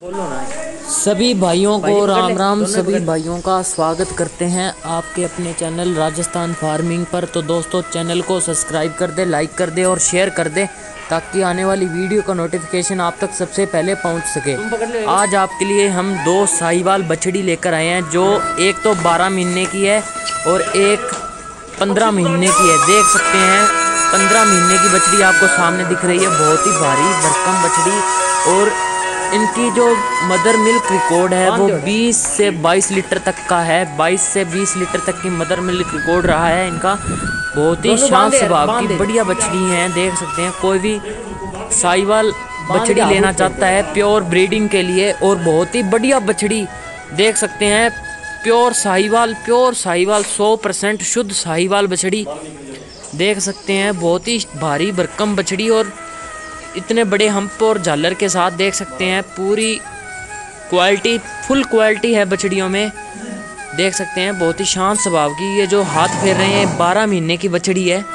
सभी भाइयों को राम राम। सभी भाइयों का स्वागत करते हैं आपके अपने चैनल राजस्थान फार्मिंग पर। तो दोस्तों चैनल को सब्सक्राइब कर दे, लाइक कर दे और शेयर कर दे ताकि आने वाली वीडियो का नोटिफिकेशन आप तक सबसे पहले पहुंच सके। आज आपके लिए हम दो साहिवाल बछड़ी लेकर आए हैं, जो एक तो 12 महीने की है और एक 15 महीने की है। देख सकते हैं 15 महीने की बछड़ी आपको सामने दिख रही है, बहुत ही भारी भरकम बछड़ी। और इनकी जो मदर मिल्क रिकॉर्ड है वो 20 से 22 लीटर तक का है। 22 से 20 लीटर तक की मदर मिल्क रिकॉर्ड रहा है इनका। बहुत ही शांत स्वभाव की बढ़िया बछड़ी हैं। देख सकते हैं कोई भी साहिवाल बछड़ी लेना चाहता है प्योर ब्रीडिंग के लिए और बहुत ही बढ़िया बछड़ी, देख सकते हैं प्योर साहिवाल 100% शुद्ध साहिवाल बछड़ी देख सकते हैं। बहुत ही भारी भरकम बछड़ी और इतने बड़े हम्प और झालर के साथ देख सकते हैं। पूरी क्वालिटी, फुल क्वालिटी है बछड़ियों में। देख सकते हैं बहुत ही शांत स्वभाव की। ये जो हाथ फेर रहे हैं 12 महीने की बछड़ी है।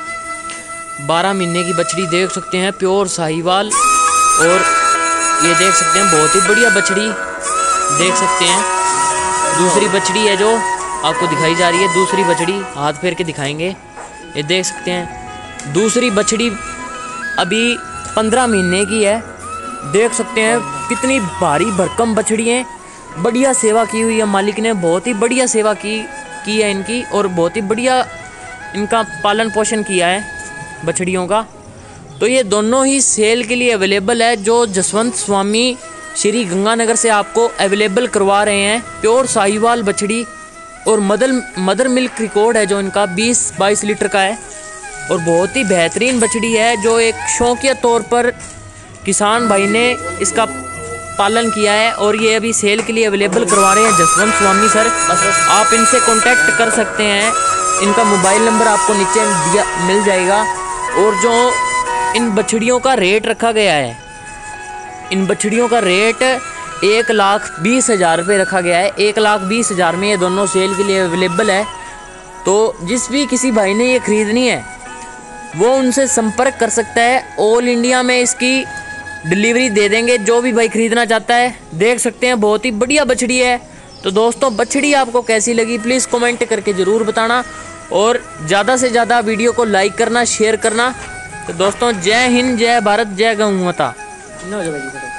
12 महीने की बछड़ी देख सकते हैं प्योर साहिवाल। और ये देख सकते हैं बहुत ही बढ़िया बछड़ी देख सकते हैं। दूसरी बछड़ी है जो आपको दिखाई जा रही है, दूसरी बछड़ी हाथ फेर के दिखाएंगे। ये देख सकते हैं दूसरी बछड़ी अभी 15 महीने की है। देख सकते हैं कितनी भारी भरकम बछड़ी है। बढ़िया सेवा की हुई है मालिक ने, बहुत ही बढ़िया सेवा की है इनकी और बहुत ही बढ़िया इनका पालन पोषण किया है बछड़ियों का। तो ये दोनों ही सेल के लिए अवेलेबल है, जो जसवंत स्वामी श्री गंगानगर से आपको अवेलेबल करवा रहे हैं। प्योर साहिवाल बछड़ी और मदर मिल्क रिकॉर्ड है जो इनका 20-22 लीटर का है और बहुत ही बेहतरीन बछड़ी है, जो एक शौकिया तौर पर किसान भाई ने इसका पालन किया है और ये अभी सेल के लिए अवेलेबल करवा रहे हैं जसवंत स्वामी सर। आप इनसे कांटेक्ट कर सकते हैं, इनका मोबाइल नंबर आपको नीचे मिल जाएगा। और जो इन बछड़ियों का रेट रखा गया है, इन बछड़ियों का रेट 1,20,000 रुपये रखा गया है। 1,20,000 में ये दोनों सेल के लिए अवेलेबल है। तो जिस भी किसी भाई ने ये खरीदनी है वो उनसे संपर्क कर सकता है। ऑल इंडिया में इसकी डिलीवरी दे देंगे, जो भी भाई खरीदना चाहता है। देख सकते हैं बहुत ही बढ़िया बछड़ी है। तो दोस्तों बछड़ी आपको कैसी लगी प्लीज़ कमेंट करके ज़रूर बताना और ज़्यादा से ज़्यादा वीडियो को लाइक करना, शेयर करना। तो दोस्तों जय हिंद, जय भारत, जय गौ माता।